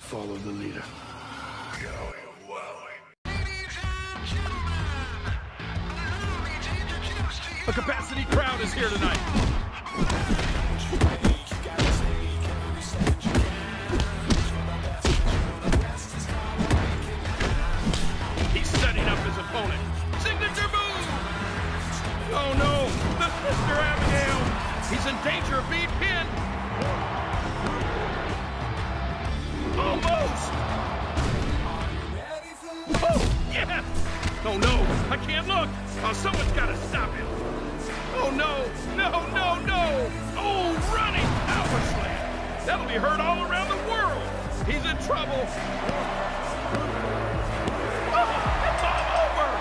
follow the leader. A capacity crowd is here tonight. He's setting up his opponent. Signature move! Oh no, the Sister Abigail! He's in danger of being pinned. Almost! Oh, yes! Oh no, I can't look! Oh, someone's got to stop him! Oh no, no, no, no! Oh, running power slam! That'll be heard all around the world! He's in trouble! Oh, it's all over!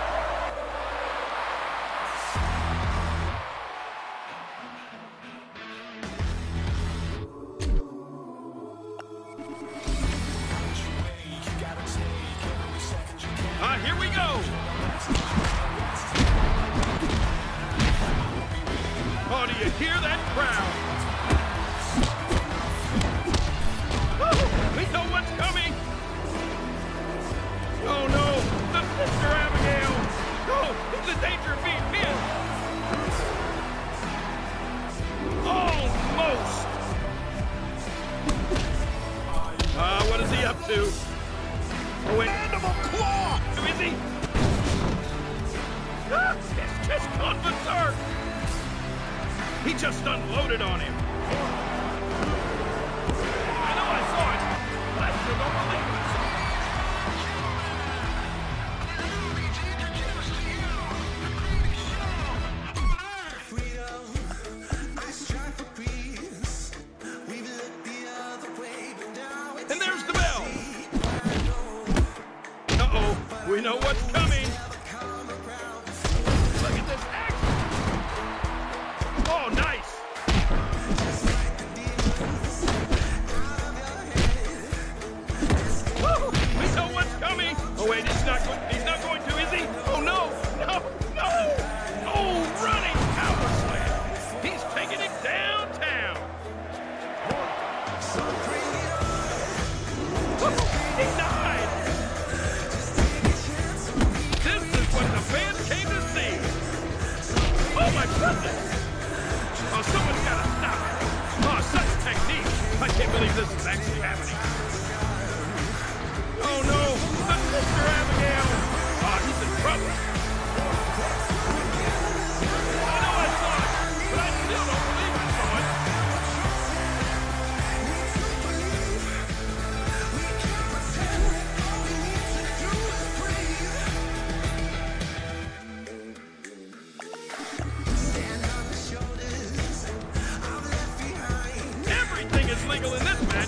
Here we go! Oh, do you hear that crowd? Oh, we know what's coming! Oh no, the Sister Abigail! Oh, he's in danger of being pinned! Almost! What is he up to? Oh, wait. Mandible claw! Who is he? He's just gone berserk! He just unloaded on him. I know I saw it, but I still don't believe it. And there's the bell. Uh-oh, we know what's coming. Look at this action. Oh, nice. Woo, we know what's coming. Oh, wait, he's not going to, is he? Oh, no, no, no. Oh, running power slam. He's taking it downtown. He died! This is what the fans came to see! Oh my goodness! Oh, someone's gotta stop it! Oh, such technique! I can't believe this is actually happening! Oh no! The Sister Abigail! Oh, he's in trouble! I know I saw it, but I still don't believe I saw it! Legal in this match.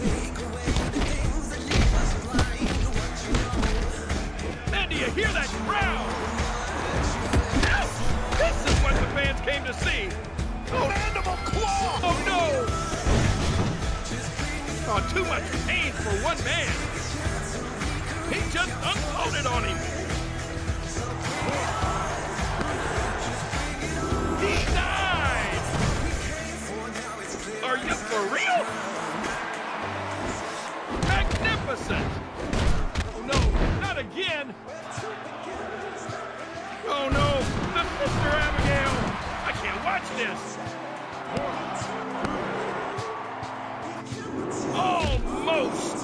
And do you hear that crowd? Ouch! This is what the fans came to see. Oh, mandible claw! Oh no! Oh, too much pain for one man. He just unloaded on him. He died! Are you for real? Magnificent! Oh no, not again! Oh no, the Sister Abigail! I can't watch this! Almost!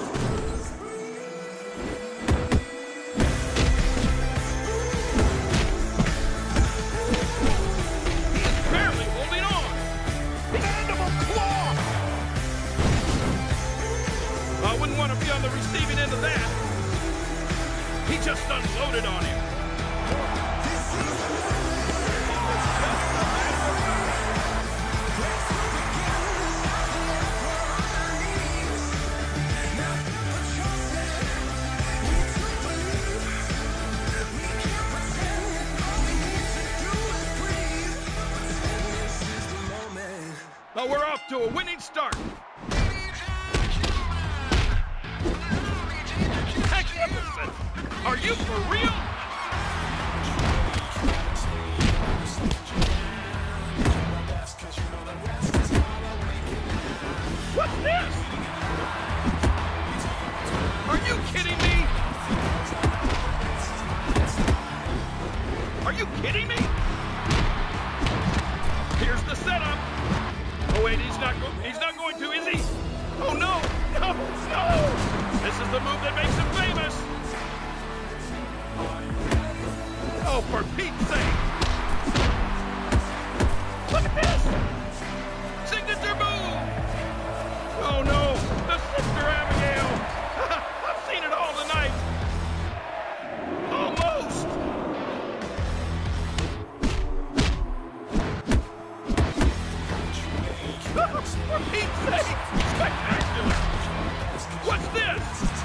He's barely holding on! Mandible claw! I wouldn't want to be on the receiving end of that. He just unloaded on him. Well, we're off to a winning start. Magnificent! Are you for real? What's this? you kidding me? Here's the setup. Oh wait, he's not going to, is he? Oh no, no, no! This is the move that makes him famous. Oh, for Pete's sake! Look at this! Signature move! Oh no, the Sister Abigail! I've seen it all tonight. Almost. For Pete's sake! Spectacular! What's this?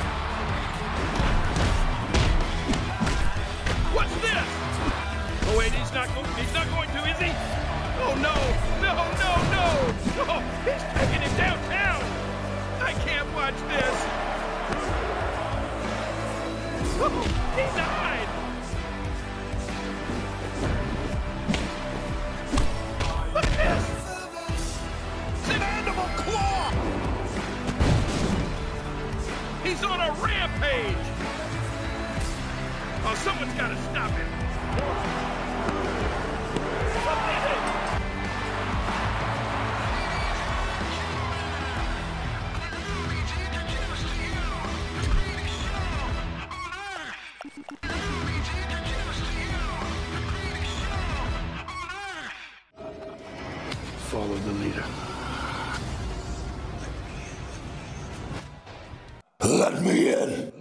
What's this? Oh wait, he's not going to, is he? Oh no! No, no, no! Oh, he's taking it downtown! I can't watch this! Oh, he died! Look at this! Claw! He's on a rampage! Oh, someone's got to stop him. Follow the leader. Let me in.